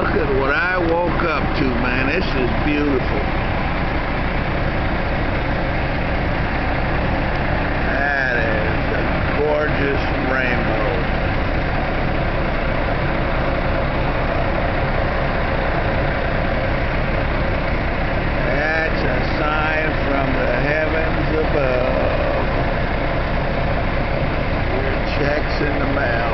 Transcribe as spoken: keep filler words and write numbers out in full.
Look at what I woke up to, man. This is beautiful. That is a gorgeous rainbow. That's a sign from the heavens above. Your check's in the mail.